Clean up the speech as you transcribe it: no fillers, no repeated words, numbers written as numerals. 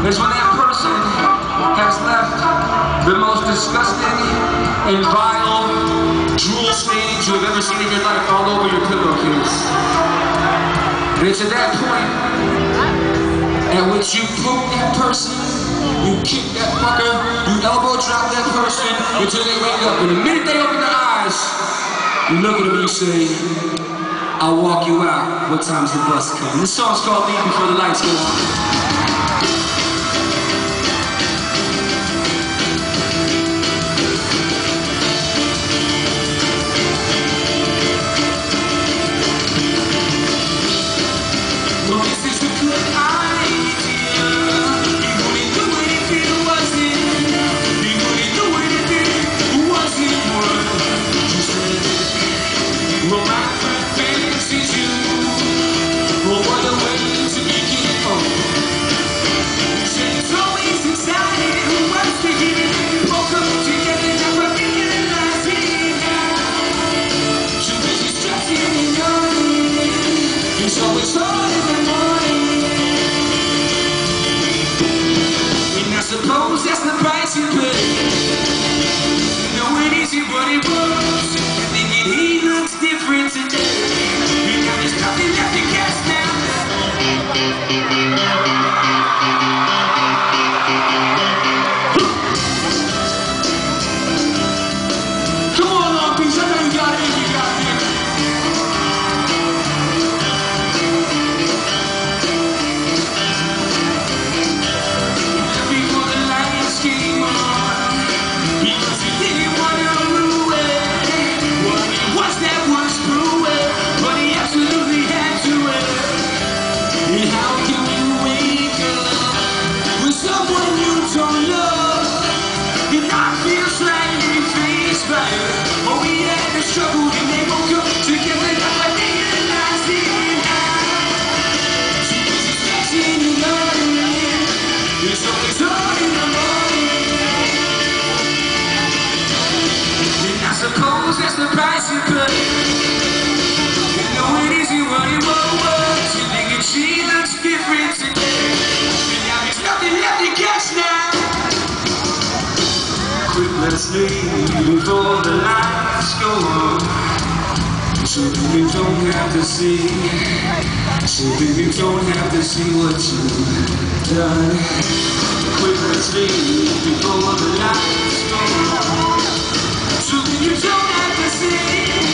is when that person has left the most disgusting and vile drool stains you have ever seen in your life all over your pillowcase. And it's at that point at which you poke that person, you kick that fucker, you elbow drop that person until they wake up. And the minute they open their eyes, you look at them and you say, I'll walk you out. What time's the bus come? This song's called Leave Before the Lights Go On. Suppose that's the price you pay. You know it isn't what it was. You're thinking he looks different today. You know there's nothing left to cast down. Come on, Long Beach, I know you got it in you, goddamn. Oh yeah, the struggle and they woke up together like they realized it. She was expecting you learning. It's always on in the morning. And I suppose that's the price you pay. You know it isn't what it was. You're thinking she looks different today. And now there's nothing left to guess now. Quick, let's leave before the lights go on, so that we don't have to see, so that we don't have to see what you've done. Quick, let's leave before the lights go on, so that you don't have to see.